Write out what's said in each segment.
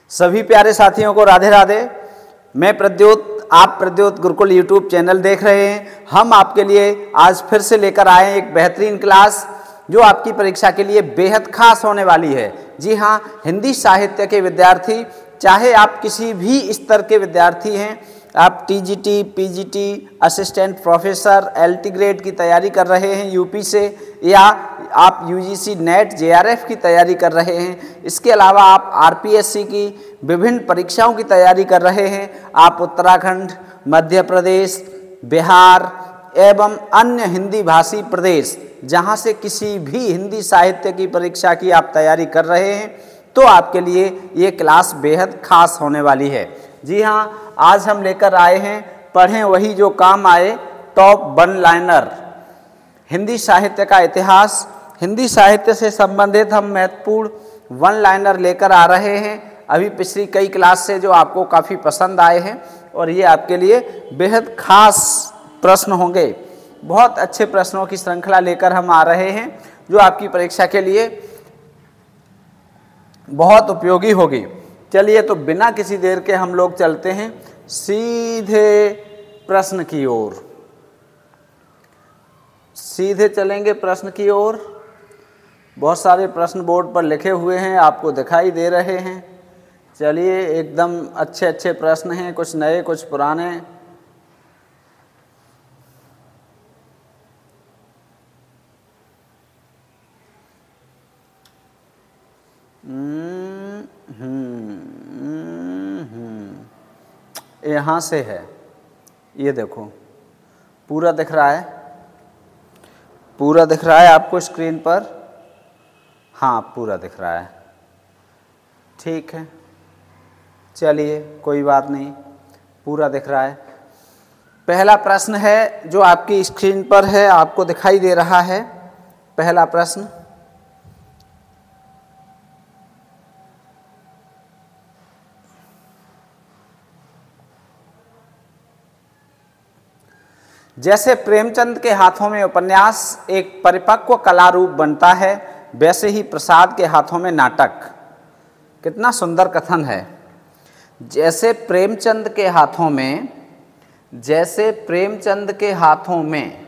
सभी प्यारे साथियों को राधे राधे। मैं प्रद्योत, आप प्रद्योत गुरुकुल यूट्यूब चैनल देख रहे हैं। हम आपके लिए आज फिर से लेकर आए एक बेहतरीन क्लास जो आपकी परीक्षा के लिए बेहद खास होने वाली है। जी हाँ, हिंदी साहित्य के विद्यार्थी, चाहे आप किसी भी स्तर के विद्यार्थी हैं, आप TGT, PGT, assistant professor, LT grade की तैयारी कर रहे हैं यूपी से, या आप यूजीसी नेट जेआरएफ की तैयारी कर रहे हैं, इसके अलावा आप आरपीएससी की विभिन्न परीक्षाओं की तैयारी कर रहे हैं, आप उत्तराखंड, मध्य प्रदेश, बिहार एवं अन्य हिंदी भाषी प्रदेश जहां से किसी भी हिंदी साहित्य की परीक्षा की आप तैयारी कर रहे हैं, तो आपके लिए ये क्लास बेहद खास होने वाली है। जी हाँ, आज हम लेकर आए हैं पढ़ें वही जो काम आए, टॉप वन लाइनर, हिंदी साहित्य का इतिहास। हिंदी साहित्य से संबंधित हम महत्वपूर्ण वन लाइनर लेकर आ रहे हैं अभी पिछली कई क्लास से, जो आपको काफ़ी पसंद आए हैं, और ये आपके लिए बेहद खास प्रश्न होंगे। बहुत अच्छे प्रश्नों की श्रृंखला लेकर हम आ रहे हैं जो आपकी परीक्षा के लिए बहुत उपयोगी होगी। चलिए, तो बिना किसी देर के हम लोग चलते हैं सीधे प्रश्न की ओर। सीधे चलेंगे प्रश्न की ओर। बहुत सारे प्रश्न बोर्ड पर लिखे हुए हैं, आपको दिखाई दे रहे हैं। चलिए, एकदम अच्छे अच्छे प्रश्न हैं, कुछ नए कुछ पुराने। यहाँ से है, ये देखो, पूरा दिख रहा है, पूरा दिख रहा है आपको स्क्रीन पर। हाँ, पूरा दिख रहा है, ठीक है। चलिए, कोई बात नहीं, पूरा दिख रहा है। पहला प्रश्न है जो आपकी स्क्रीन पर है, आपको दिखाई दे रहा है। पहला प्रश्न, जैसे प्रेमचंद के हाथों में उपन्यास एक परिपक्व कला रूप बनता है, वैसे ही प्रसाद के हाथों में नाटक। कितना सुंदर कथन है। जैसे प्रेमचंद के हाथों में, जैसे प्रेमचंद के हाथों में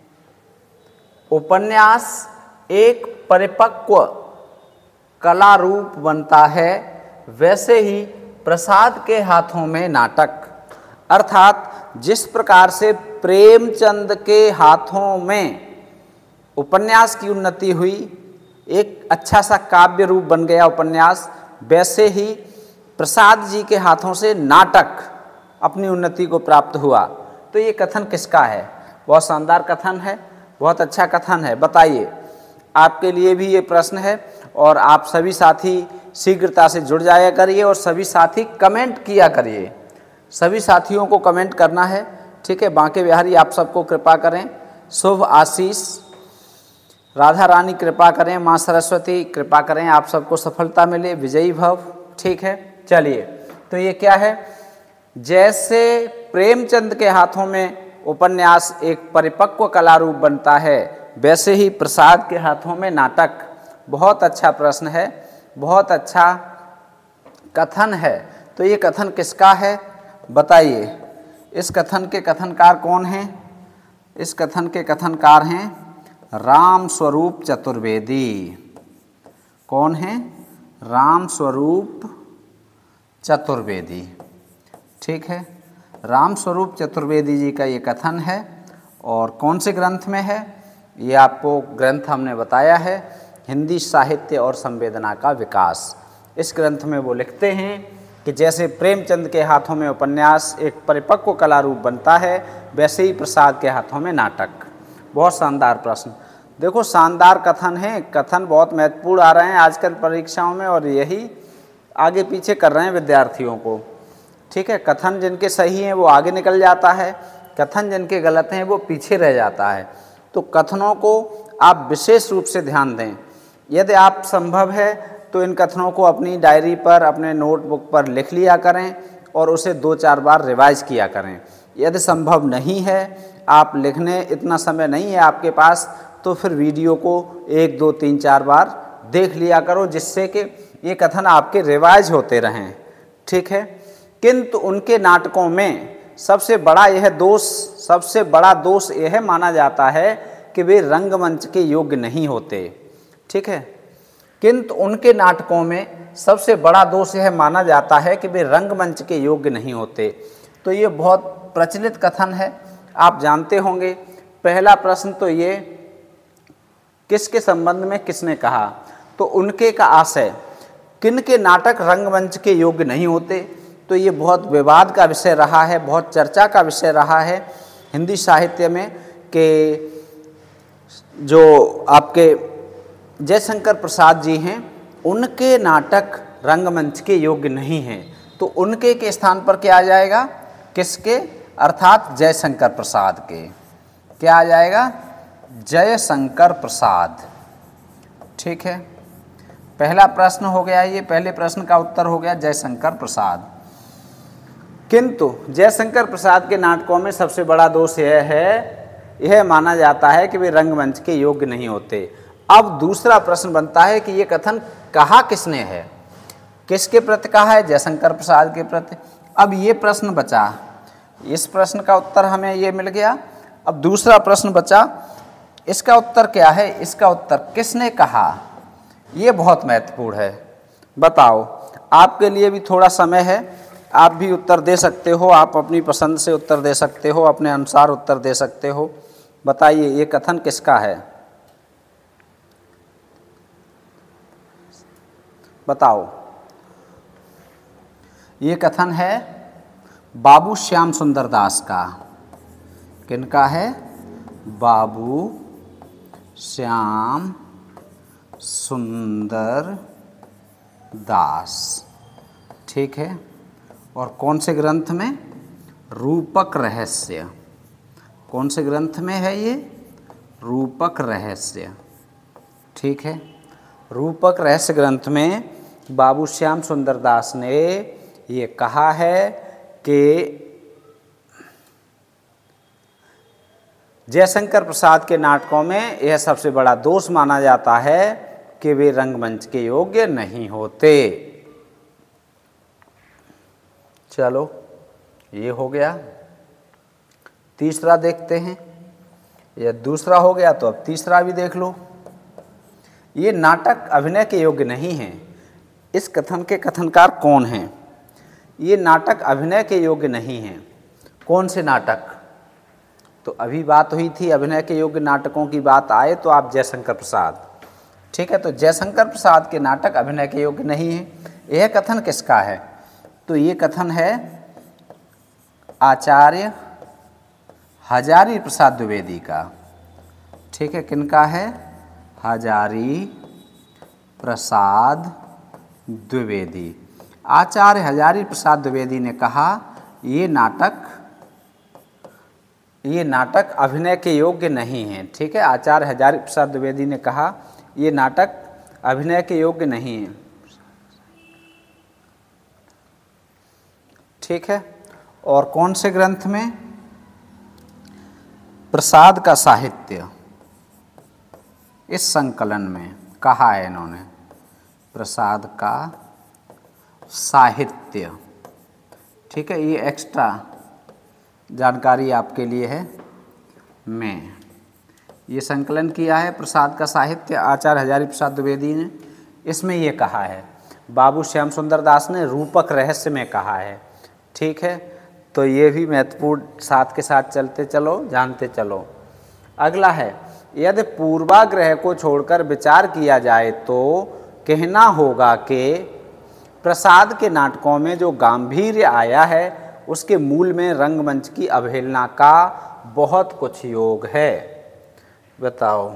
उपन्यास एक परिपक्व कला रूप बनता है, वैसे ही प्रसाद के हाथों में नाटक। अर्थात जिस प्रकार से प्रेमचंद के हाथों में उपन्यास की उन्नति हुई, एक अच्छा सा काव्य रूप बन गया उपन्यास, वैसे ही प्रसाद जी के हाथों से नाटक अपनी उन्नति को प्राप्त हुआ। तो ये कथन किसका है? बहुत शानदार कथन है, बहुत अच्छा कथन है। बताइए, आपके लिए भी ये प्रश्न है, और आप सभी साथी शीघ्रता से जुड़ जाया करिए और सभी साथी कमेंट किया करिए। सभी साथियों को कमेंट करना है, ठीक है। बांके बिहारी आप सबको कृपा करें, शुभ आशीष, राधा रानी कृपा करें, माँ सरस्वती कृपा करें, आप सबको सफलता मिले, विजयी भव, ठीक है। चलिए, तो ये क्या है? जैसे प्रेमचंद के हाथों में उपन्यास एक परिपक्व कला रूप बनता है, वैसे ही प्रसाद के हाथों में नाटक। बहुत अच्छा प्रश्न है, बहुत अच्छा कथन है। तो ये कथन किसका है बताइए? इस कथन के कथनकार कौन हैं? इस कथन के कथनकार हैं राम स्वरूप चतुर्वेदी। कौन है? राम स्वरूप चतुर्वेदी, ठीक है। राम स्वरूप चतुर्वेदी जी का ये कथन है, और कौन से ग्रंथ में है? ये आपको ग्रंथ हमने बताया है, हिंदी साहित्य और संवेदना का विकास। इस ग्रंथ में वो लिखते हैं कि जैसे प्रेमचंद के हाथों में उपन्यास एक परिपक्व कला रूप बनता है, वैसे ही प्रसाद के हाथों में नाटक। बहुत शानदार प्रश्न। देखो, शानदार कथन है, कथन बहुत महत्वपूर्ण आ रहे हैं आजकल परीक्षाओं में, और यही आगे पीछे कर रहे हैं विद्यार्थियों को, ठीक है। कथन जिनके सही हैं वो आगे निकल जाता है, कथन जिनके गलत हैं वो पीछे रह जाता है। तो कथनों को आप विशेष रूप से ध्यान दें। यदि आप संभव है तो इन कथनों को अपनी डायरी पर, अपने नोटबुक पर लिख लिया करें और उसे 2-4 बार रिवाइज किया करें। यदि संभव नहीं है, आप लिखने इतना समय नहीं है आपके पास, तो फिर वीडियो को 1, 2, 3, 4 बार देख लिया करो, जिससे कि ये कथन आपके रिवाइज होते रहें, ठीक है। किंतु उनके नाटकों में सबसे बड़ा दोष यह माना जाता है कि वे रंगमंच के योग्य नहीं होते। ठीक है, किंतु उनके नाटकों में सबसे बड़ा दोष यह माना जाता है कि वे रंगमंच के योग्य नहीं होते। तो ये बहुत प्रचलित कथन है, आप जानते होंगे। पहला प्रश्न तो ये, किसके संबंध में किसने कहा, तो उनके का आशय, किनके नाटक रंगमंच के योग्य नहीं होते। तो ये बहुत विवाद का विषय रहा है, बहुत चर्चा का विषय रहा है हिंदी साहित्य में कि जो आपके जयशंकर प्रसाद जी हैं उनके नाटक रंगमंच के योग्य नहीं हैं। तो उनके के स्थान पर क्या आ जाएगा, किसके, अर्थात जयशंकर प्रसाद के। क्या आ जाएगा, जयशंकर प्रसाद। ठीक है, पहला प्रश्न हो गया, ये पहले प्रश्न का उत्तर हो गया जयशंकर प्रसाद। किंतु जयशंकर प्रसाद के नाटकों में सबसे बड़ा दोष यह माना जाता है कि वे रंगमंच के योग्य नहीं होते। अब दूसरा प्रश्न बनता है कि ये कथन कहा किसने है, किसके प्रति कहा है, जयशंकर प्रसाद के प्रति। अब ये प्रश्न बचा, इस प्रश्न का उत्तर हमें ये मिल गया। अब दूसरा प्रश्न बचा, इसका उत्तर क्या है, इसका उत्तर किसने कहा, ये बहुत महत्वपूर्ण है। बताओ, आपके लिए भी थोड़ा समय है, आप भी उत्तर दे सकते हो, आप अपनी पसंद से उत्तर दे सकते हो, अपने अनुसार उत्तर दे सकते हो। बताइए ये कथन किसका है, बताओ। ये कथन है बाबू श्याम सुंदर दास का। किनका है, बाबू श्याम सुंदर दास। ठीक है, और कौन से ग्रंथ में, रूपक रहस्य। कौन से ग्रंथ में है ये, रूपक रहस्य। ठीक है, रूपक रहस्य ग्रंथ में बाबू श्याम सुंदर दास ने ये कहा है कि जयशंकर प्रसाद के नाटकों में यह सबसे बड़ा दोष माना जाता है कि वे रंगमंच के योग्य नहीं होते। चलो, ये हो गया। तीसरा देखते हैं, यह दूसरा हो गया तो अब तीसरा भी देख लो। ये नाटक अभिनय के योग्य नहीं हैं। इस कथन के कथनकार कौन हैं, ये नाटक अभिनय के योग्य नहीं हैं। कौन से नाटक, तो अभी बात हुई थी अभिनय के योग्य नाटकों की बात आए तो आप जयशंकर प्रसाद। ठीक है, तो जयशंकर प्रसाद के नाटक अभिनय के योग्य नहीं हैं। यह कथन किसका है, तो ये कथन है आचार्य हजारी प्रसाद द्विवेदी का। ठीक है, किनका है, हजारी प्रसाद द्विवेदी। आचार्य हजारी प्रसाद द्विवेदी ने कहा ये नाटक अभिनय के योग्य नहीं है। ठीक है, आचार्य हजारी प्रसाद द्विवेदी ने कहा ये नाटक अभिनय के योग्य नहीं है। ठीक है, और कौन से ग्रंथ में, प्रसाद का साहित्य, इस संकलन में कहा है इन्होंने, प्रसाद का साहित्य। ठीक है, ये एक्स्ट्रा जानकारी आपके लिए है। मैं ये संकलन किया है प्रसाद का साहित्य, आचार्य हजारी प्रसाद द्विवेदी ने। इसमें ये कहा है, बाबू श्याम सुंदर दास ने रूपक रहस्य में कहा है। ठीक है, तो ये भी महत्वपूर्ण, साथ के साथ चलते चलो, जानते चलो। अगला है, यदि पूर्वाग्रह को छोड़कर विचार किया जाए तो कहना होगा कि प्रसाद के नाटकों में जो गांधीर्य आया है उसके मूल में रंगमंच की अवहेलना का बहुत कुछ योग है। बताओ,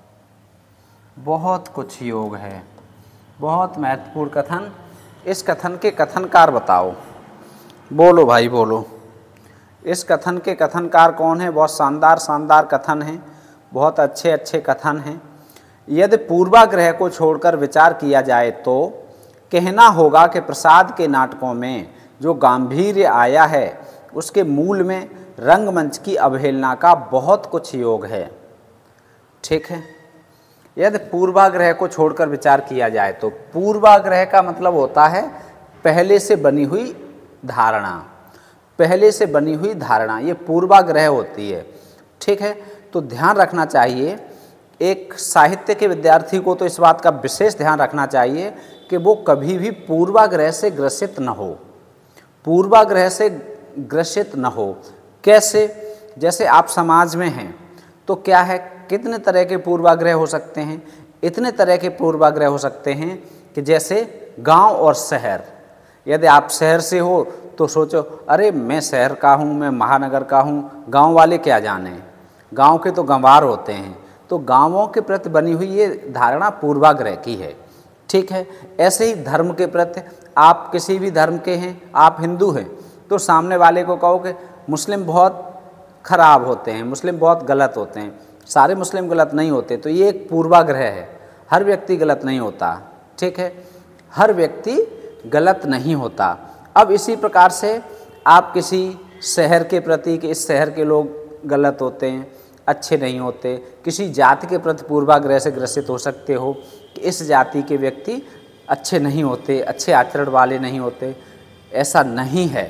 बहुत कुछ योग है, बहुत महत्वपूर्ण कथन। इस कथन के कथनकार बताओ, बोलो भाई बोलो। इस कथन के कथनकार कौन है, बहुत शानदार कथन है, बहुत अच्छे कथन हैं। यदि पूर्वाग्रह को छोड़कर विचार किया जाए तो कहना होगा कि प्रसाद के नाटकों में जो गांधीर्य आया है उसके मूल में रंगमंच की अवहेलना का बहुत कुछ योग है। ठीक है, यदि पूर्वाग्रह को छोड़कर विचार किया जाए तो पूर्वाग्रह का मतलब होता है पहले से बनी हुई धारणा, पहले से बनी हुई धारणा ये पूर्वाग्रह होती है। ठीक है, तो ध्यान रखना चाहिए, एक साहित्य के विद्यार्थी को तो इस बात का विशेष ध्यान रखना चाहिए कि वो कभी भी पूर्वाग्रह से ग्रसित न हो, पूर्वाग्रह से ग्रसित न हो। कैसे? जैसे आप समाज में हैं तो क्या है, कितने तरह के पूर्वाग्रह हो सकते हैं, इतने तरह के पूर्वाग्रह हो सकते हैं कि जैसे गांव और शहर। यदि आप शहर से हो तो सोचो अरे मैं शहर का हूँ, मैं महानगर का हूँ, गांव वाले क्या जाने, गांव के तो गंवार होते हैं। तो गांवों के प्रति बनी हुई ये धारणा पूर्वाग्रह की है। ठीक है, ऐसे ही धर्म के प्रति, आप किसी भी धर्म के हैं, आप हिंदू हैं तो सामने वाले को कहो कि मुस्लिम बहुत खराब होते हैं, मुस्लिम बहुत गलत होते हैं। सारे मुस्लिम गलत नहीं होते, तो ये एक पूर्वाग्रह है। हर व्यक्ति गलत नहीं होता। ठीक है, हर व्यक्ति गलत नहीं होता। अब इसी प्रकार से आप किसी शहर के प्रति कि इस शहर के लोग गलत होते हैं, अच्छे नहीं होते, किसी जाति के प्रति पूर्वाग्रह से ग्रसित हो सकते हो कि इस जाति के व्यक्ति अच्छे नहीं होते, अच्छे आचरण वाले नहीं होते, ऐसा नहीं है।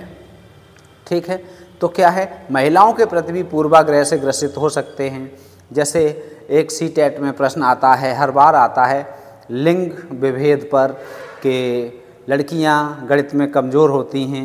ठीक है, तो क्या है, महिलाओं के प्रति भी पूर्वाग्रह से ग्रसित हो सकते हैं। जैसे एक सीटेट में प्रश्न आता है, हर बार आता है लिंग विभेद पर कि लड़कियां गणित में कमज़ोर होती हैं।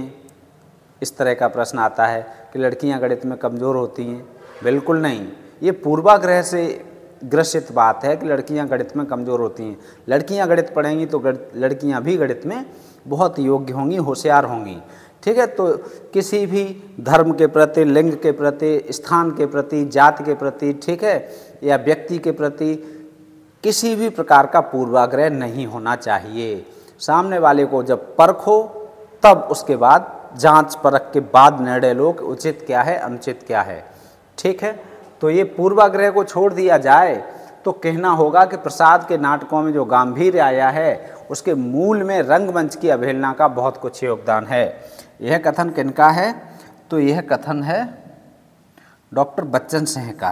इस तरह का प्रश्न आता है कि लड़कियां गणित में कमज़ोर होती हैं। बिल्कुल नहीं, ये पूर्वाग्रह से ग्रसित बात है कि लड़कियां गणित में कमज़ोर होती हैं। लड़कियां गणित पढ़ेंगी तो लड़कियां भी गणित में बहुत योग्य होंगी, होशियार होंगी। ठीक है, तो किसी भी धर्म के प्रति, लिंग के प्रति, स्थान के प्रति, जाति के प्रति, ठीक है, या व्यक्ति के प्रति किसी भी प्रकार का पूर्वाग्रह नहीं होना चाहिए। सामने वाले को जब परखो तब उसके बाद जांच परख के बाद निर्णय लो कि उचित क्या है, अनुचित क्या है। ठीक है, तो ये पूर्वाग्रह को छोड़ दिया जाए तो कहना होगा कि प्रसाद के नाटकों में जो गांधीर्य आया है उसके मूल में रंगमंच की अवहेलना का बहुत कुछ योगदान है। यह कथन किनका है? तो यह कथन है डॉक्टर बच्चन सिंह का।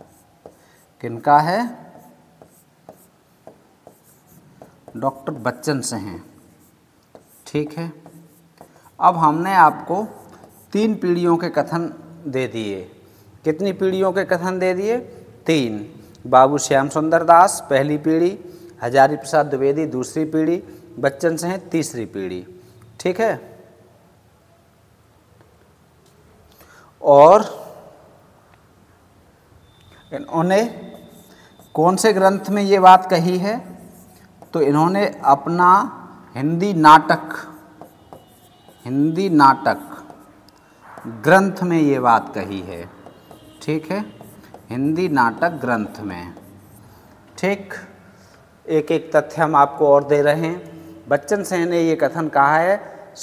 किनका है? डॉक्टर बच्चन सिंह। ठीक है, अब हमने आपको 3 पीढ़ियों के कथन दे दिए। कितनी पीढ़ियों के कथन दे दिए? 3। बाबू श्याम सुंदर दास पहली पीढ़ी, हजारी प्रसाद द्विवेदी दूसरी पीढ़ी, बच्चन सिंह तीसरी पीढ़ी। ठीक है, और इन्होंने कौन से ग्रंथ में ये बात कही है? तो इन्होंने अपना हिंदी नाटक ग्रंथ में ये बात कही है। ठीक है, हिंदी नाटक ग्रंथ में। ठीक, एक एक तथ्य हम आपको और दे रहे हैं। बच्चन सिंह ने ये कथन कहा है,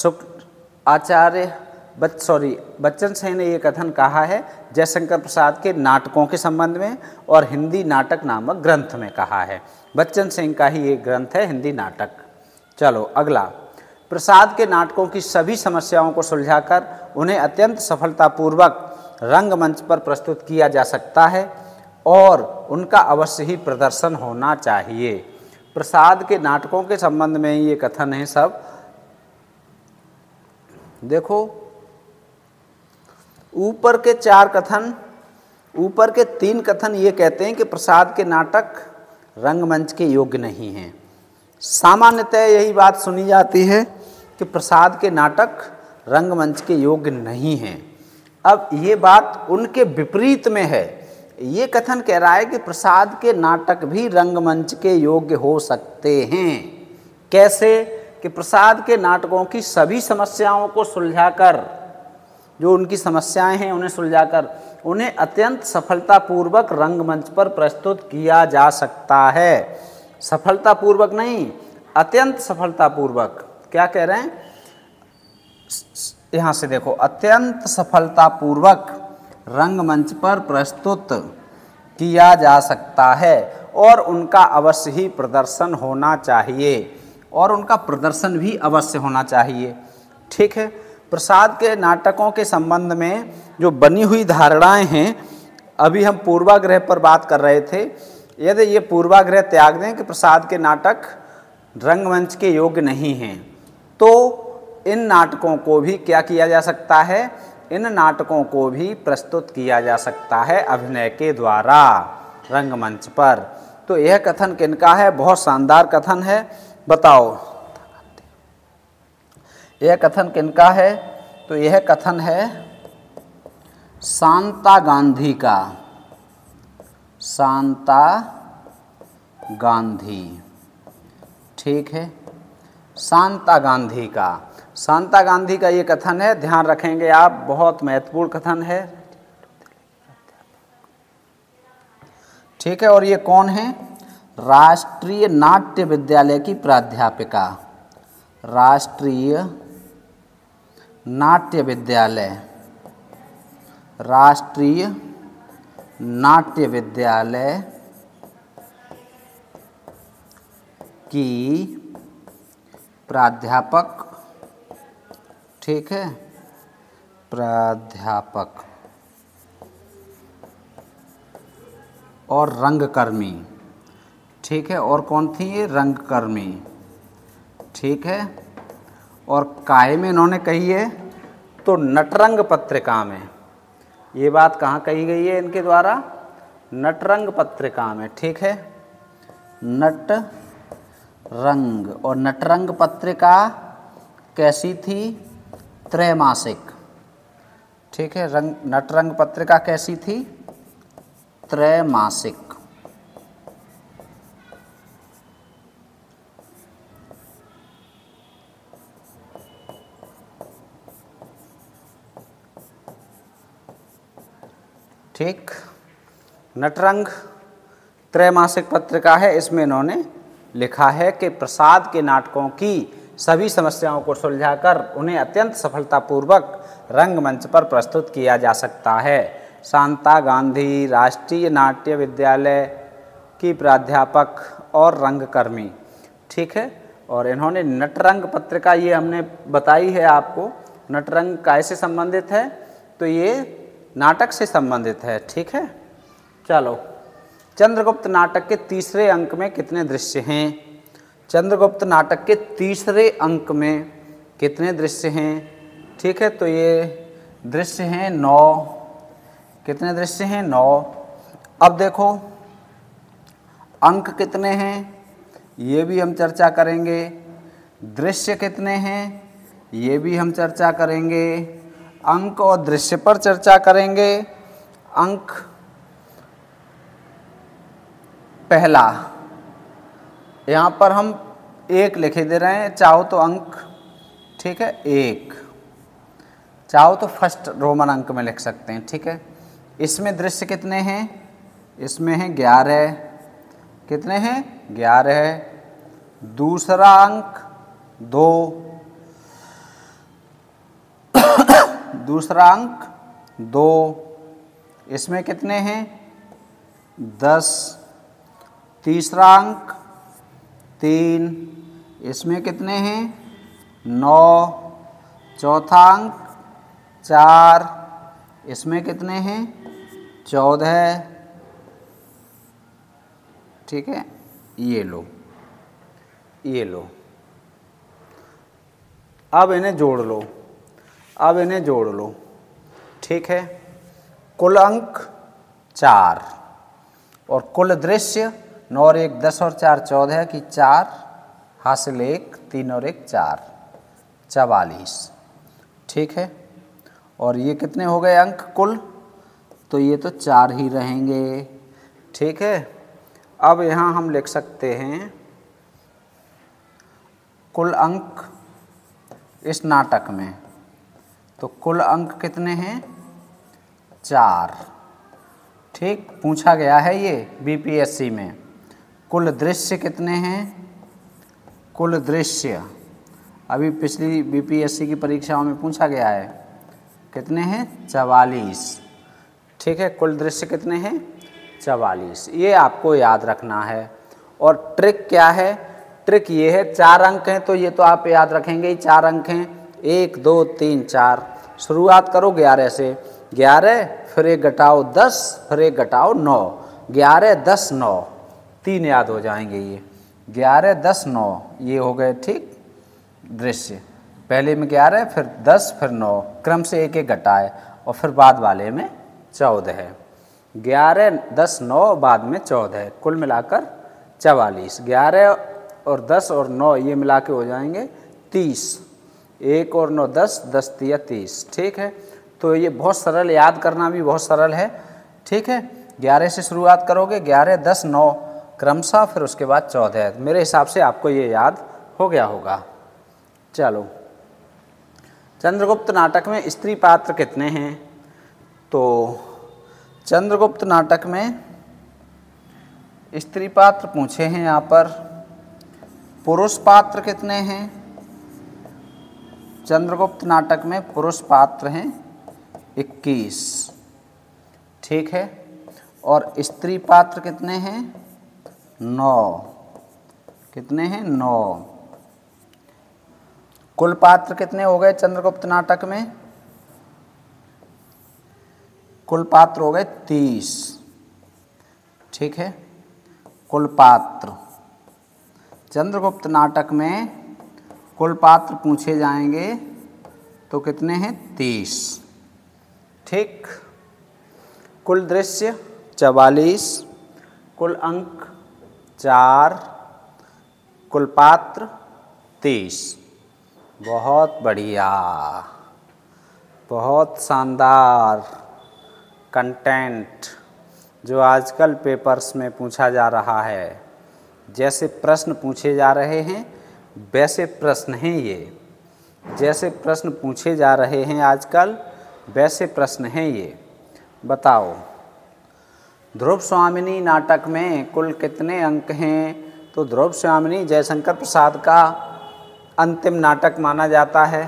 बच्चन सिंह ने ये कथन कहा है जयशंकर प्रसाद के नाटकों के संबंध में और हिंदी नाटक नामक ग्रंथ में कहा है। बच्चन सिंह का ही ये ग्रंथ है हिंदी नाटक। चलो अगला, प्रसाद के नाटकों की सभी समस्याओं को सुलझाकर उन्हें अत्यंत सफलतापूर्वक रंगमंच पर प्रस्तुत किया जा सकता है और उनका अवश्य ही प्रदर्शन होना चाहिए। प्रसाद के नाटकों के संबंध में ये कथन है सब। देखो, ऊपर के 3 कथन ये कहते हैं कि प्रसाद के नाटक रंगमंच के योग्य नहीं हैं। सामान्यतः यही बात सुनी जाती है कि प्रसाद के नाटक रंगमंच के योग्य नहीं हैं। अब ये बात उनके विपरीत में है। ये कथन कह रहा है कि प्रसाद के नाटक भी रंगमंच के योग्य हो सकते हैं। कैसे? कि प्रसाद के नाटकों की सभी समस्याओं को सुलझाकर, जो उनकी समस्याएं हैं उन्हें सुलझाकर उन्हें अत्यंत सफलतापूर्वक रंगमंच पर प्रस्तुत किया जा सकता है। सफलतापूर्वक नहीं, अत्यंत सफलतापूर्वक। क्या कह रहे हैं? यहाँ से देखो, अत्यंत सफलतापूर्वक रंगमंच पर प्रस्तुत किया जा सकता है और उनका अवश्य ही प्रदर्शन होना चाहिए, और उनका प्रदर्शन भी अवश्य होना चाहिए। ठीक है, प्रसाद के नाटकों के संबंध में जो बनी हुई धारणाएं हैं, अभी हम पूर्वाग्रह पर बात कर रहे थे। यदि ये पूर्वाग्रह त्याग दें कि प्रसाद के नाटक रंगमंच के योग्य नहीं हैं, तो इन नाटकों को भी क्या किया जा सकता है, इन नाटकों को भी प्रस्तुत किया जा सकता है अभिनय के द्वारा रंगमंच पर। तो यह कथन किनका है, बहुत शानदार कथन है, बताओ यह कथन किनका है। तो यह कथन है शांता गांधी का, शांता गांधी, ठीक है, शांता गांधी का, शांता गांधी का ये कथन है, ध्यान रखेंगे आप, बहुत महत्वपूर्ण कथन है, ठीक है। और ये कौन है, राष्ट्रीय नाट्य विद्यालय की प्राध्यापिका, राष्ट्रीय नाट्य विद्यालय, राष्ट्रीय नाट्य विद्यालय की प्राध्यापक, ठीक है, प्राध्यापक और रंगकर्मी, ठीक है। और कौन थी ये, रंगकर्मी, ठीक है। और काहे में इन्होंने कही है, तो नटरंग पत्रिका में, ये बात कहाँ कही गई है इनके द्वारा, नटरंग पत्रिका में, ठीक है, नटरंग। और नटरंग पत्रिका कैसी थी, त्रैमासिक, ठीक है, नटरंग पत्रिका कैसी थी, त्रैमासिक, ठीक। नटरंग त्रैमासिक पत्रिका है, इसमें इन्होंने लिखा है कि प्रसाद के नाटकों की सभी समस्याओं को सुलझाकर उन्हें अत्यंत सफलतापूर्वक रंगमंच पर प्रस्तुत किया जा सकता है। शांता गांधी राष्ट्रीय नाट्य विद्यालय की प्राध्यापक और रंगकर्मी, ठीक है। और इन्होंने नटरंग पत्रिका, ये हमने बताई है आपको, नटरंग कैसे संबंधित है, तो ये नाटक से संबंधित है, ठीक है। चलो, चंद्रगुप्त नाटक के तीसरे अंक में कितने दृश्य हैं, चंद्रगुप्त नाटक के तीसरे अंक में कितने दृश्य हैं, ठीक है। तो ये दृश्य हैं 9, कितने दृश्य हैं, 9। अब देखो अंक कितने हैं, ये भी हम चर्चा करेंगे, दृश्य कितने हैं, ये भी हम चर्चा करेंगे, अंक और दृश्य पर चर्चा करेंगे। अंक पहला, यहाँ पर हम 1 लिखे दे रहे हैं, चाहो तो अंक, ठीक है, 1, चाहो तो फर्स्ट रोमन अंक में लिख सकते हैं, ठीक है। इसमें दृश्य कितने हैं, इसमें हैं 11, कितने हैं, 11। दूसरा अंक 2, दूसरा अंक 2, इसमें कितने हैं, 10। तीसरा अंक 3, इसमें कितने हैं, 9। चौथा अंक 4, इसमें कितने हैं, 14, ठीक है। ये लो, ये लो, अब इन्हें जोड़ लो, अब इन्हें जोड़ लो, ठीक है। कुल अंक 4 और कुल दृश्य 9 और 1 10 और 4 14 की 4 हासिल 1, 3 और 1 4, 44, ठीक है। और ये कितने हो गए अंक कुल, तो ये तो 4 ही रहेंगे, ठीक है। अब यहाँ हम लिख सकते हैं कुल अंक इस नाटक में, तो कुल अंक कितने हैं, 4, ठीक, पूछा गया है ये बीपीएससी में। कुल दृश्य कितने हैं, कुल दृश्य अभी पिछली बीपीएससी की परीक्षाओं में पूछा गया है, कितने हैं, 44, ठीक है। कुल दृश्य कितने हैं, 44, ये आपको याद रखना है। और ट्रिक क्या है, ट्रिक ये है, 4 अंक हैं तो ये तो आप याद रखेंगे ही, 4 अंक हैं, 1 2 3 4। शुरुआत करो 11 से, 11 फिर 1 घटाओ 10 फिर 1 घटाओ 9, 11 10 9, 3 याद हो जाएंगे ये, 11 10 9 ये हो गए, ठीक। दृश्य पहले में 11 फिर 10 फिर 9, क्रम से एक एक घटाए और फिर बाद वाले में 14 है। 11, 10, 9 बाद में 14, कुल मिलाकर 44। 11 और 10 और 9 ये मिला के हो जाएंगे 30। 1 और 9 10, 10 तिया 30। ठीक है, तो ये बहुत सरल, याद करना भी बहुत सरल है। ठीक है, 11 से शुरुआत करोगे, 11, 10, 9 क्रमशः, फिर उसके बाद 14। मेरे हिसाब से आपको ये याद हो गया होगा। चलो, चंद्रगुप्त नाटक में स्त्री पात्र कितने हैं? तो चंद्रगुप्त नाटक में स्त्री पात्र पूछे हैं यहाँ पर। पुरुष पात्र कितने हैं? चंद्रगुप्त नाटक में पुरुष पात्र हैं 21। ठीक है, और स्त्री पात्र कितने हैं? 9। कितने हैं? 9। कुल पात्र कितने हो गए चंद्रगुप्त नाटक में? कुल पात्र हो गए 30। ठीक है, कुल पात्र चंद्रगुप्त नाटक में कुल पात्र पूछे जाएंगे तो कितने हैं? 30। ठीक, कुल दृश्य 44, कुल अंक 4, कुल पात्र 30। बहुत बढ़िया, बहुत शानदार कंटेंट जो आजकल पेपर्स में पूछा जा रहा है। जैसे प्रश्न पूछे जा रहे हैं वैसे प्रश्न हैं ये। जैसे प्रश्न पूछे जा रहे हैं आजकल वैसे प्रश्न हैं ये। बताओ, ध्रुव स्वामिनी नाटक में कुल कितने अंक हैं? तो ध्रुव स्वामिनी जयशंकर प्रसाद का अंतिम नाटक माना जाता है।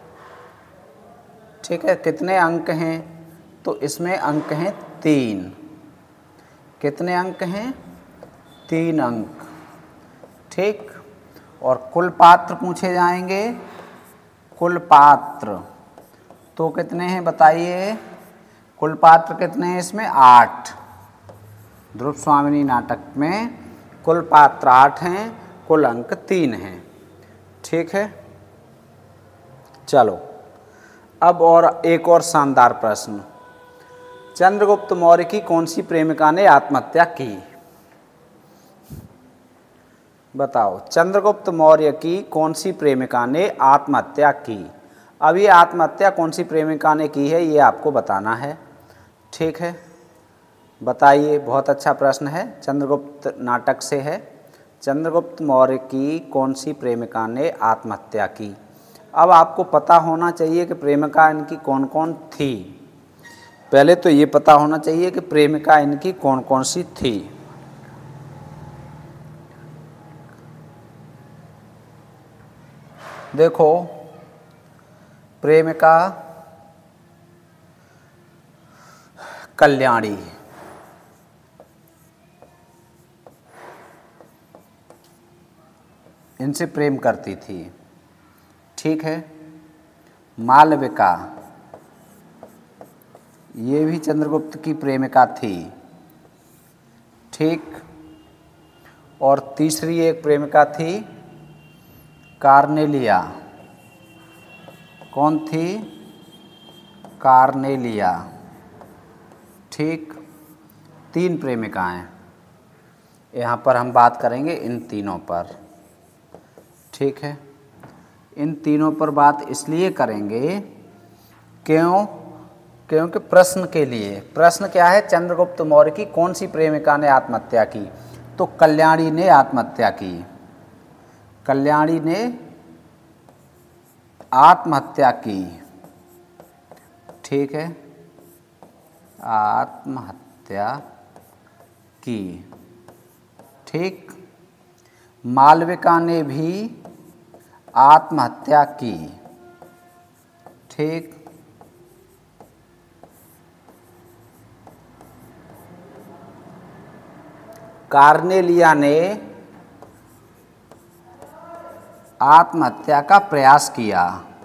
ठीक है, कितने अंक हैं? तो इसमें अंक हैं 3। कितने अंक हैं? 3 अंक। ठीक, और कुल पात्र पूछे जाएंगे। कुल पात्र तो कितने हैं बताइए? कुल पात्र कितने हैं इसमें? 8। ध्रुव स्वामिनी नाटक में कुल पात्र 8 हैं, कुल अंक 3 हैं। ठीक है, चलो अब और एक और शानदार प्रश्न। चंद्रगुप्त मौर्य की कौन सी प्रेमिका ने आत्महत्या की? बताओ, चंद्रगुप्त मौर्य की कौन सी प्रेमिका ने आत्महत्या की? अब ये आत्महत्या कौन सी प्रेमिका ने की है ये आपको बताना है। ठीक है, बताइए। बहुत अच्छा प्रश्न है, चंद्रगुप्त नाटक से है। चंद्रगुप्त मौर्य की कौन सी प्रेमिका ने आत्महत्या की? अब आपको पता होना चाहिए कि प्रेमिका इनकी कौन कौन थी। पहले तो ये पता होना चाहिए कि प्रेमिका इनकी कौन कौन सी थी। देखो, प्रेमिका कल्याणी, इनसे प्रेम करती थी। ठीक है, मालविका, ये भी चंद्रगुप्त की प्रेमिका थी। ठीक, और तीसरी एक प्रेमिका थी कार्नेलिया। कौन थी? कार्नेलिया। ठीक, 3 प्रेमिकाएं। यहाँ पर हम बात करेंगे इन तीनों पर। ठीक है, इन तीनों पर बात इसलिए करेंगे क्योंकि प्रश्न के लिए। प्रश्न क्या है? चंद्रगुप्त मौर्य की कौन सी प्रेमिका ने आत्महत्या की? तो कल्याणी ने आत्महत्या की। कल्याणी ने आत्महत्या की। ठीक है, आत्महत्या की। ठीक, मालविका ने भी आत्महत्या की। ठीक, कार्नेलिया ने आत्महत्या का प्रयास किया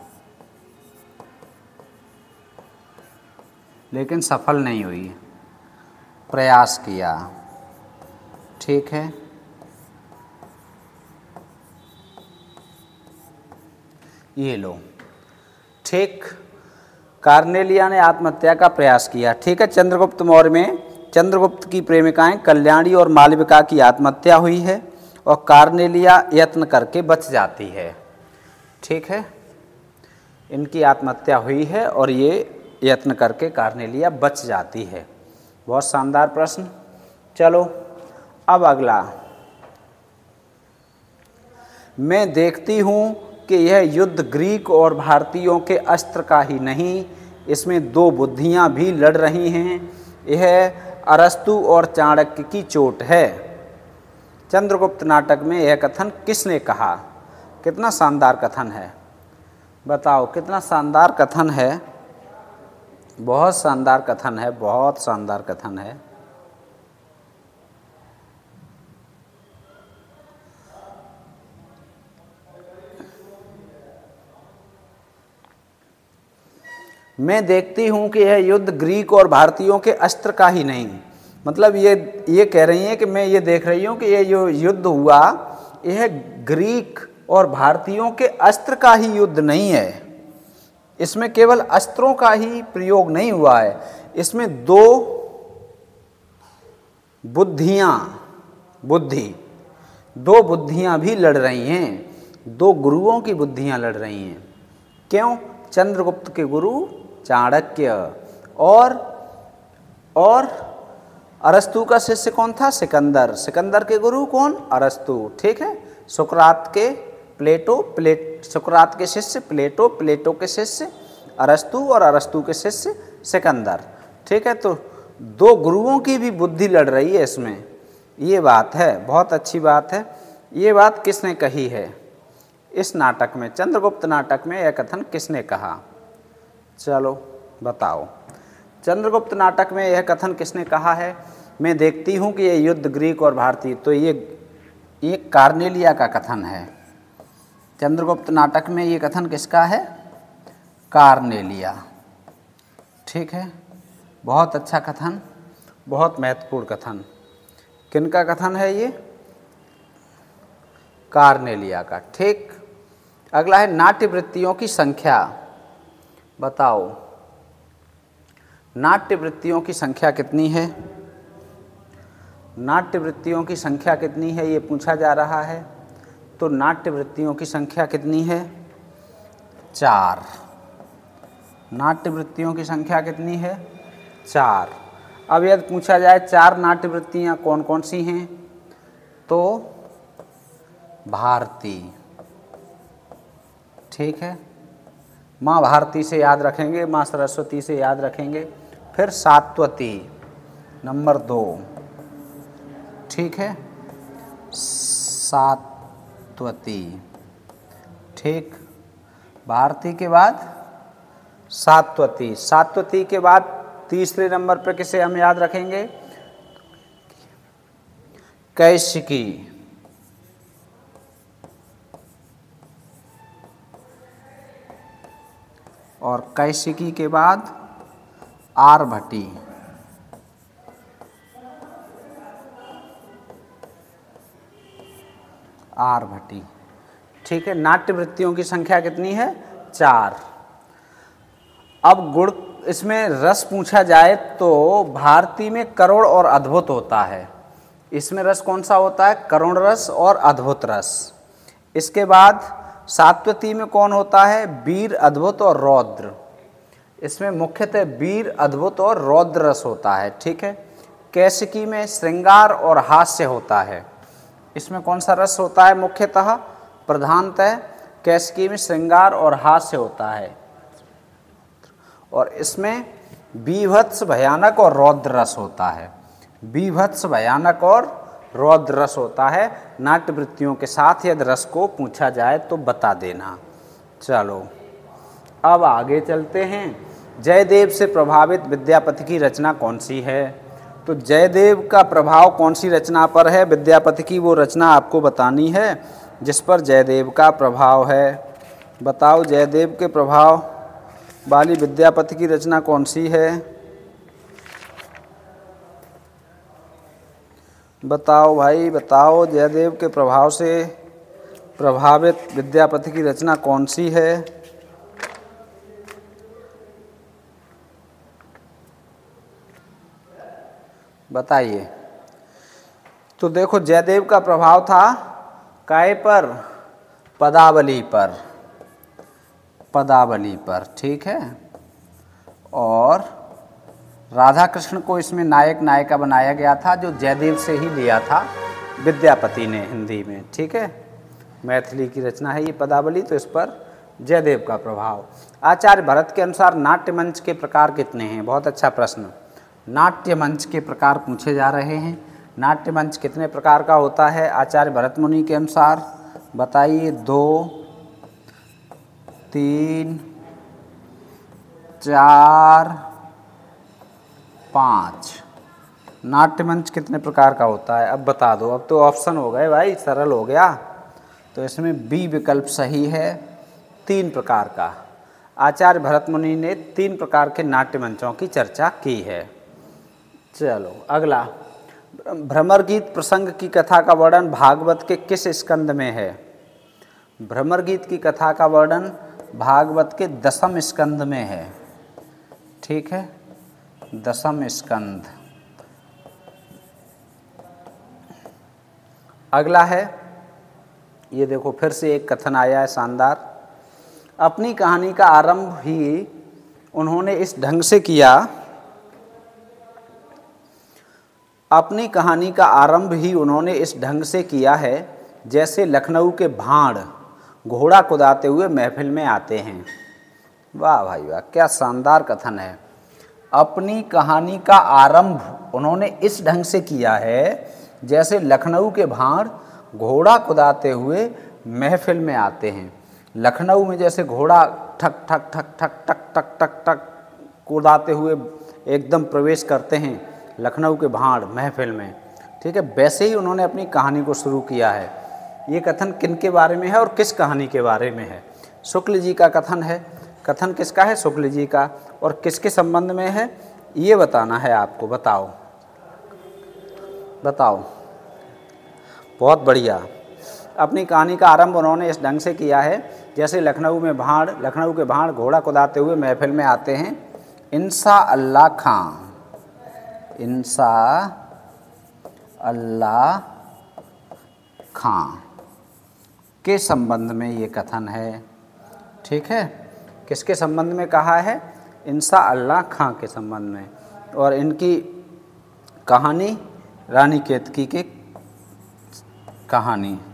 लेकिन सफल नहीं हुई। प्रयास किया। ठीक है, ये लो। ठीक, कार्नेलिया ने आत्महत्या का प्रयास किया। ठीक है, चंद्रगुप्त मौर्य में चंद्रगुप्त की प्रेमिकाएं कल्याणी और मालविका की आत्महत्या हुई है और कार्नेलिया यत्न करके बच जाती है। ठीक है, इनकी आत्महत्या हुई है और ये यत्न करके कार्नेलिया बच जाती है। बहुत शानदार प्रश्न। चलो अब अगला। मैं देखती हूँ कि यह युद्ध ग्रीक और भारतीयों के अस्त्र का ही नहीं, इसमें दो बुद्धियाँ भी लड़ रही हैं। यह अरस्तु और चाणक्य की चोट है। चंद्रगुप्त नाटक में यह कथन किसने कहा? कितना शानदार कथन है, बताओ कितना शानदार कथन है। बहुत शानदार कथन है, बहुत शानदार कथन है। मैं देखती हूँ कि यह युद्ध ग्रीक और भारतीयों के अस्त्र का ही नहीं, मतलब ये कह रही हैं कि मैं ये देख रही हूँ कि ये जो युद्ध हुआ यह ग्रीक और भारतीयों के अस्त्र का ही युद्ध नहीं है, इसमें केवल अस्त्रों का ही प्रयोग नहीं हुआ है, इसमें दो बुद्धियाँ भी लड़ रही हैं, दो गुरुओं की बुद्धियाँ लड़ रही हैं। क्यों? चंद्रगुप्त के गुरु चाणक्य और अरस्तु का शिष्य कौन था? सिकंदर। सिकंदर के गुरु कौन? अरस्तु। ठीक है, सुकरात के सुकरात के शिष्य प्लेटो, प्लेटो के शिष्य अरस्तु और अरस्तु के शिष्य सिकंदर। ठीक है, तो दो गुरुओं की भी बुद्धि लड़ रही है इसमें, ये बात है, बहुत अच्छी बात है। ये बात किसने कही है इस नाटक में? चंद्रगुप्त नाटक में यह कथन किसने कहा? चलो बताओ, चंद्रगुप्त नाटक में यह कथन किसने कहा है? मैं देखती हूँ कि यह युद्ध ग्रीक और भारतीय, तो ये कार्नेलिया का कथन है। चंद्रगुप्त नाटक में ये कथन किसका है? कार्नेलिया। ठीक है, बहुत अच्छा कथन, बहुत महत्वपूर्ण कथन। किनका कथन है ये? कार्नेलिया का। ठीक, अगला है नाट्यवृत्तियों की संख्या। बताओ नाट्यवृत्तियों की संख्या कितनी है? नाट्यवृत्तियों की संख्या कितनी है ये पूछा जा रहा है। तो नाट्यवृत्तियों की संख्या कितनी है? 4। नाट्यवृत्तियों की संख्या कितनी है? 4। अब यदि पूछा जाए 4 नाट्यवृत्तियाँ कौन कौन सी हैं, तो भारती। ठीक है, माँ भारती से याद रखेंगे, माँ सरस्वती से याद रखेंगे, फिर सात्वती नंबर 2। ठीक है, सात्वती। ठीक, भारती के बाद सात्वती, सात्वती के बाद तीसरे नंबर पर किसे हम याद रखेंगे? कैशिकी। और कैशिकी के बाद आर्यभट्टी। आर्यभट्टी। ठीक है, नाट्यवृत्तियों की संख्या कितनी है? 4। अब गुण इसमें रस पूछा जाए तो भारती में करुण और अद्भुत होता है। इसमें रस कौन सा होता है? करुण रस और अद्भुत रस। इसके बाद सात्वती में कौन होता है? वीर, अद्भुत और रौद्र। इसमें मुख्यतः वीर, अद्भुत और रौद्र रस होता है। ठीक है, कैशिकी में श्रृंगार और हास्य होता है। इसमें कौन सा रस होता है? मुख्यतः प्रधानतः कैशिकी में श्रृंगार और हास्य होता है, और इसमें बीभत्स, भयानक और रौद्र रस होता है। बीभत्स, भयानक और रौद्र रस होता है। नाट्यवृत्तियों के साथ यदि रस को पूछा जाए तो बता देना। चलो अब आगे चलते हैं। जयदेव से प्रभावित विद्यापति की रचना कौन सी है? तो जयदेव का प्रभाव कौन सी रचना पर है? विद्यापति की वो रचना आपको बतानी है जिस पर जयदेव का प्रभाव है। बताओ जयदेव के प्रभाव वाली विद्यापति की रचना कौन सी है? बताओ भाई बताओ, जयदेव के प्रभाव से प्रभावित विद्यापति की रचना कौन सी है? बताइए। तो देखो, जयदेव का प्रभाव था काय पर? पदावली पर, पदावली पर, ठीक है। और राधा कृष्ण को इसमें नायक नायिका बनाया गया था, जो जयदेव से ही लिया था विद्यापति ने हिंदी में, ठीक है। मैथिली की रचना है ये पदावली, तो इस पर जयदेव का प्रभाव। आचार्य भरत के अनुसार नाट्य मंच के प्रकार कितने हैं? बहुत अच्छा प्रश्न। नाट्य मंच के प्रकार पूछे जा रहे हैं। नाट्य मंच कितने प्रकार का होता है आचार्य भरत मुनि के अनुसार? बताइए। 2, 3, 4, 5। नाट्य मंच कितने प्रकार का होता है? अब बता दो। अब तो ऑप्शन हो गए भाई, सरल हो गया। तो इसमें बी विकल्प सही है, 3 प्रकार का। आचार्य भरत मुनि ने 3 प्रकार के नाट्य मंचों की चर्चा की है। चलो अगला, भ्रमर गीत प्रसंग की कथा का वर्णन भागवत के किस स्कंद में है? भ्रमर गीत की कथा का वर्णन भागवत के 10वें स्कंद में है, ठीक है, 10वें स्कंद। अगला है, ये देखो फिर से एक कथन आया है शानदार। अपनी कहानी का आरंभ ही उन्होंने इस ढंग से किया, अपनी कहानी का आरंभ ही उन्होंने इस ढंग से किया है जैसे लखनऊ के भांड़ घोड़ा कुदाते हुए महफिल में आते हैं। वाह भाई वाह, क्या शानदार कथन है। अपनी कहानी का आरंभ उन्होंने इस ढंग से किया है जैसे लखनऊ के भांड़ घोड़ा कुदाते हुए महफिल में आते हैं। लखनऊ में जैसे घोड़ा ठक ठक ठक ठक टक टक टक टक कुदाते हुए एकदम प्रवेश करते हैं लखनऊ के भांड़ महफिल में, ठीक है, वैसे ही उन्होंने अपनी कहानी को शुरू किया है। ये कथन किन के बारे में है और किस कहानी के बारे में है? शुक्ल जी का कथन है। कथन किसका है? शुक्ल जी का। और किसके संबंध में है ये बताना है आपको। बताओ बताओ। बहुत बढ़िया। अपनी कहानी का आरंभ उन्होंने इस ढंग से किया है जैसे लखनऊ के भांड़ घोड़ा कुदाते हुए महफिल में आते हैं। इंसा अल्लाह खां, इंसा अल्लाह खां के संबंध में ये कथन है, ठीक है। किसके संबंध में कहा है? इंसा अल्लाह खां के संबंध में। और इनकी कहानी रानी केतकी की कहानी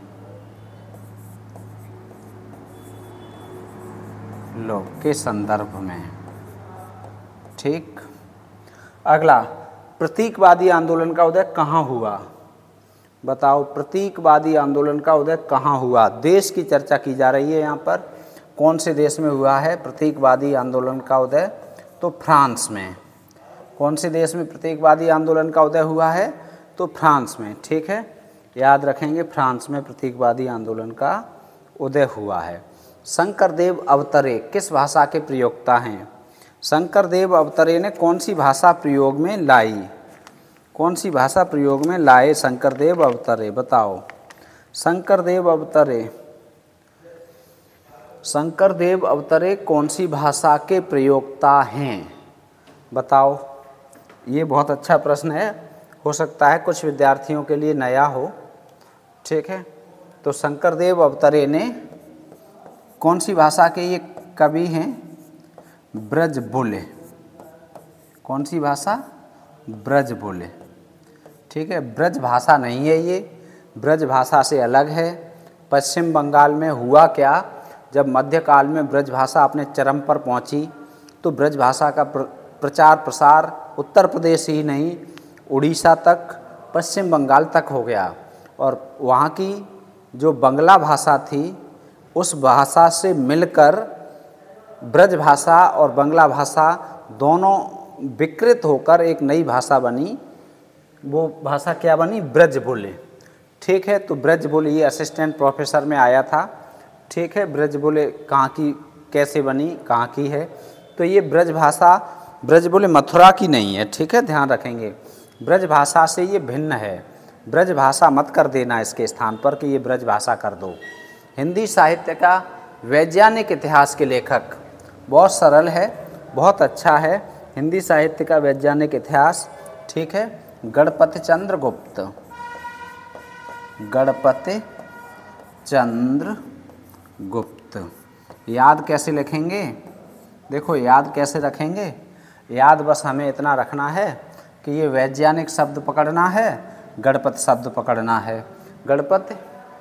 लो के संदर्भ में, ठीक। अगला, प्रतीकवादी आंदोलन का उदय कहाँ हुआ? बताओ, प्रतीकवादी आंदोलन का उदय कहाँ हुआ? देश की चर्चा की जा रही है यहाँ पर। कौन से देश में हुआ है प्रतीकवादी आंदोलन का उदय? तो फ्रांस में। कौन से देश में प्रतीकवादी आंदोलन का उदय हुआ है? तो फ्रांस में, ठीक है, याद रखेंगे, फ्रांस में प्रतीकवादी आंदोलन का उदय हुआ है। शंकरदेव अवतरे किस भाषा के प्रयोक्ता हैं? शंकरदेव अवतरे ने कौन सी भाषा प्रयोग में लाई? कौन सी भाषा प्रयोग में लाए शंकरदेव अवतरे? बताओ। शंकरदेव अवतरे कौन सी भाषा के प्रयोक्ता हैं? बताओ। ये बहुत अच्छा प्रश्न है, हो सकता है कुछ विद्यार्थियों के लिए नया हो, ठीक है। तो शंकरदेव अवतरे ने कौन सी भाषा के ये कवि हैं? ब्रजबुल। कौन सी भाषा? ब्रजबुल, ठीक है। ब्रज भाषा नहीं है ये, ब्रज भाषा से अलग है। पश्चिम बंगाल में हुआ क्या, जब मध्यकाल में ब्रज भाषा अपने चरम पर पहुंची तो ब्रज भाषा का प्रचार प्रसार उत्तर प्रदेश ही नहीं, उड़ीसा तक, पश्चिम बंगाल तक हो गया। और वहाँ की जो बंगला भाषा थी उस भाषा से मिलकर ब्रज भाषा और बंगला भाषा दोनों विकृत होकर एक नई भाषा बनी। वो भाषा क्या बनी? ब्रजबुल, ठीक है। तो ब्रजबुल ये असिस्टेंट प्रोफेसर में आया था, ठीक है। ब्रजबुल कहाँ की, कैसे बनी, कहाँ की है? तो ये ब्रज भाषा, ब्रजबुल मथुरा की नहीं है, ठीक है, ध्यान रखेंगे। ब्रज भाषा से ये भिन्न है। ब्रज भाषा मत कर देना इसके स्थान पर कि ये ब्रज भाषा कर दो। हिंदी साहित्य का वैज्ञानिक इतिहास के लेखक। बहुत सरल है, बहुत अच्छा है। हिंदी साहित्य का वैज्ञानिक इतिहास, ठीक है, गणपति चंद्र गुप्त। गणपति चंद्र गुप्त। याद कैसे लिखेंगे? देखो याद कैसे रखेंगे, याद बस हमें इतना रखना है कि ये वैज्ञानिक शब्द पकड़ना है, गणपति शब्द पकड़ना है। गणपति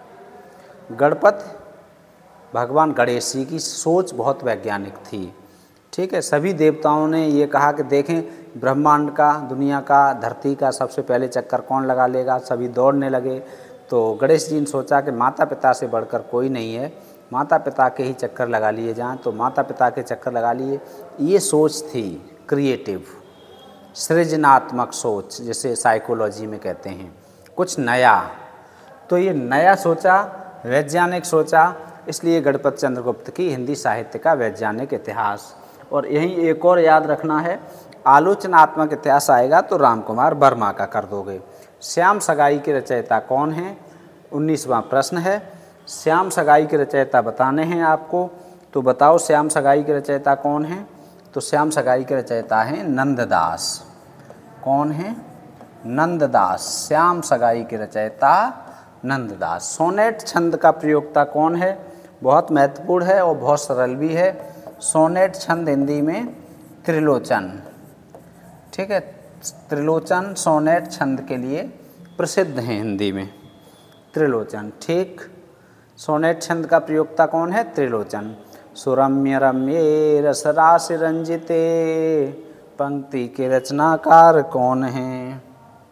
भगवान गणेश जी की सोच बहुत वैज्ञानिक थी, ठीक है। सभी देवताओं ने ये कहा कि देखें ब्रह्मांड का, दुनिया का, धरती का सबसे पहले चक्कर कौन लगा लेगा, सभी दौड़ने लगे। तो गणेश जी ने सोचा कि माता पिता से बढ़कर कोई नहीं है, माता पिता के ही चक्कर लगा लिए जाएं, तो माता पिता के चक्कर लगा लिए। ये सोच थी क्रिएटिव, सृजनात्मक सोच, जिसे साइकोलॉजी में कहते हैं, कुछ नया। तो ये नया सोचा, वैज्ञानिक सोचा, इसलिए गणपति चंद्र गुप्त की हिंदी साहित्य का वैज्ञानिक इतिहास। और यहीं एक और याद रखना है, आलोचनात्मक इतिहास आएगा तो राम कुमार वर्मा का कर दोगे। श्याम सगाई के रचयिता कौन हैं? 19वां प्रश्न है। श्याम सगाई के रचयिता बताने हैं आपको, तो बताओ श्याम सगाई के रचयिता कौन हैं? तो श्याम सगाई के रचयिता हैं नंददास। कौन हैं? नंददास। श्याम सगाई के रचयिता नंददास। सोनेट छंद का प्रयोक्ता कौन है? बहुत महत्वपूर्ण है और बहुत सरल भी है। सोनेट छंद हिंदी में त्रिलोचन, ठीक है। त्रिलोचन सोनेट छंद के लिए प्रसिद्ध हैं हिंदी में, त्रिलोचन, ठीक। सोनेट छंद का प्रयोक्ता कौन है? त्रिलोचन। सुरम्य रम्ये रसरास रंजिते, पंक्ति के रचनाकार कौन हैं?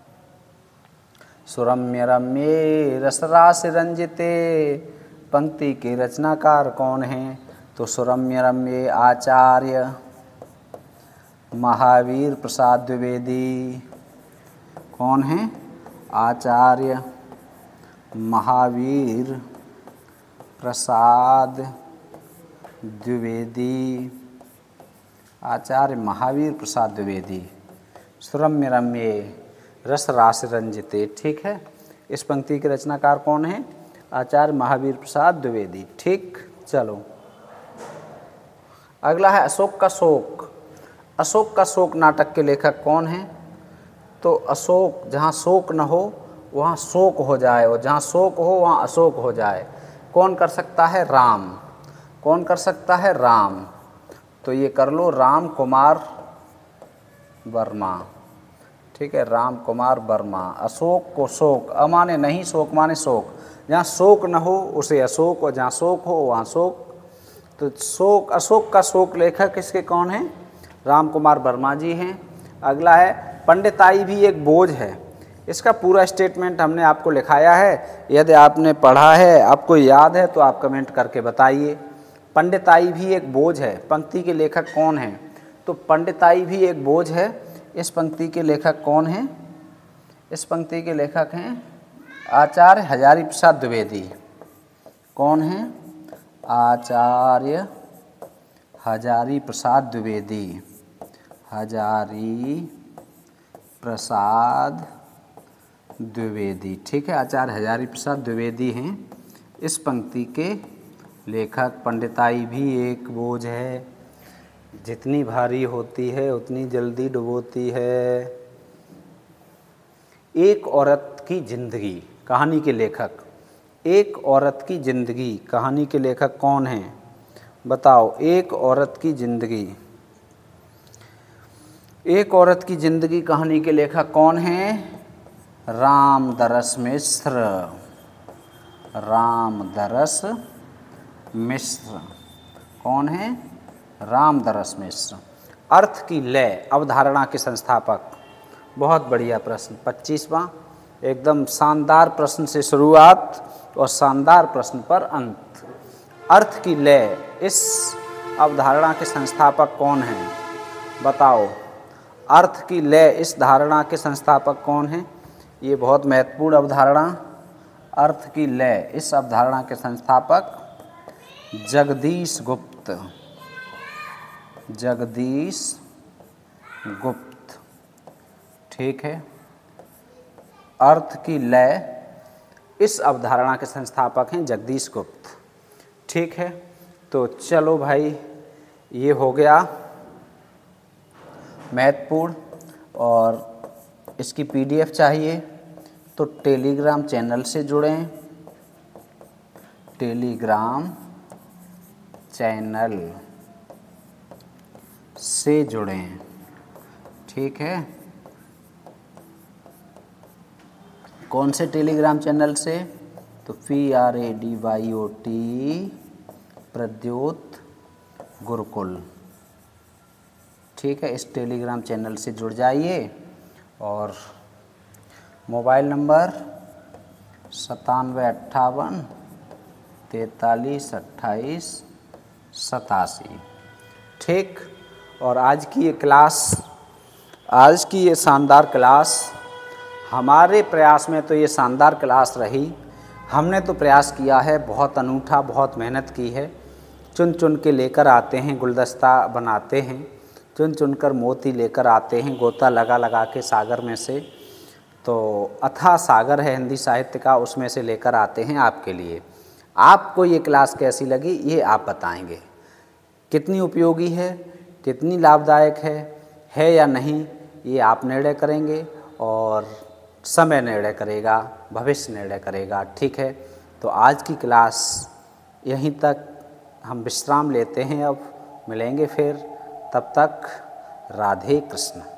सुरम्य रम्ये रसरास रंजिते, पंक्ति के रचनाकार कौन हैं? तो सुरम्य रम्ये आचार्य महावीर प्रसाद द्विवेदी। कौन हैं? आचार्य महावीर प्रसाद द्विवेदी। आचार्य महावीर प्रसाद द्विवेदी। सुरम्य रम्ये रस रास रंजिते, ठीक है। इस पंक्ति के रचनाकार कौन हैं? आचार्य महावीर प्रसाद द्विवेदी, ठीक। चलो अगला है अशोक का शोक। अशोक का शोक नाटक के लेखक कौन हैं? तो अशोक, जहाँ शोक न हो वहाँ शोक हो जाए, और जहाँ शोक हो वहाँ अशोक हो जाए। कौन कर सकता है? राम। कौन कर सकता है? राम। तो ये कर लो, राम कुमार वर्मा, ठीक है, राम कुमार वर्मा। अशोक को शोक, अमाने नहीं, शोक माने शोक। जहाँ शोक न हो उसे अशोक, और जहाँ शोक हो वहाँ शोक। तो शोक, अशोक का शोक लेखक इसके कौन हैं? राम कुमार वर्मा जी हैं। अगला है पंडिताई भी एक बोझ है। इसका पूरा स्टेटमेंट हमने आपको लिखाया है, यदि आपने पढ़ा है, आपको याद है तो आप कमेंट करके बताइए। पंडिताई भी एक बोझ है, पंक्ति के लेखक कौन हैं? तो पंडिताई भी एक बोझ है, इस पंक्ति के लेखक कौन हैं? इस पंक्ति के लेखक हैं आचार्य हजारी प्रसाद द्विवेदी। कौन हैं? आचार्य हजारी प्रसाद द्विवेदी। हजारी प्रसाद द्विवेदी, ठीक है, आचार्य हजारी प्रसाद द्विवेदी हैं इस पंक्ति के लेखक। पंडिताई भी एक बोझ है, जितनी भारी होती है उतनी जल्दी डुबोती है। एक औरत की जिंदगी कहानी के लेखक। एक औरत की जिंदगी कहानी के लेखक कौन हैं? बताओ। एक औरत की जिंदगी, एक औरत की जिंदगी कहानी के लेखक कौन हैं? रामदरस मिश्र। रामदरस मिश्र। कौन है? रामदरस मिश्र। अर्थ की लय अवधारणा के संस्थापक। बहुत बढ़िया प्रश्न, 25वां। एकदम शानदार प्रश्न से शुरुआत और शानदार प्रश्न पर अंत। अर्थ की लय, इस अवधारणा के संस्थापक कौन हैं? बताओ। अर्थ की लय, इस धारणा के संस्थापक कौन हैं? ये बहुत महत्वपूर्ण अवधारणा। अर्थ की लय, इस अवधारणा के संस्थापक जगदीश गुप्त। जगदीश गुप्त, ठीक है। अर्थ की लय, इस अवधारणा के संस्थापक हैं जगदीश गुप्त। ठीक है, तो चलो भाई, ये हो गया महत्वपूर्ण। और इसकी PDF चाहिए तो टेलीग्राम चैनल से जुड़ें, टेलीग्राम चैनल से जुड़ें, ठीक है। कौन से टेलीग्राम चैनल से? तो PRADYOT प्रद्योत गुरुकुल, ठीक है। इस टेलीग्राम चैनल से जुड़ जाइए। और मोबाइल नंबर 9758 43 28 87, ठीक। और आज की ये शानदार क्लास, हमारे प्रयास में तो ये शानदार क्लास रही। हमने तो प्रयास किया है, बहुत अनूठा, बहुत मेहनत की है। चुन चुन के लेकर आते हैं, गुलदस्ता बनाते हैं, चुन चुन कर मोती लेकर आते हैं, गोता लगा लगा के सागर में से। तो अथाह सागर है हिंदी साहित्य का, उसमें से लेकर आते हैं आपके लिए। आपको ये क्लास कैसी लगी ये आप बताएंगे, कितनी उपयोगी है, कितनी लाभदायक है या नहीं, ये आप निर्णय करेंगे और समय निर्णय करेगा, भविष्य निर्णय करेगा, ठीक है। तो आज की क्लास यहीं तक हम विश्राम लेते हैं, अब मिलेंगे फिर, तब तक राधे कृष्ण।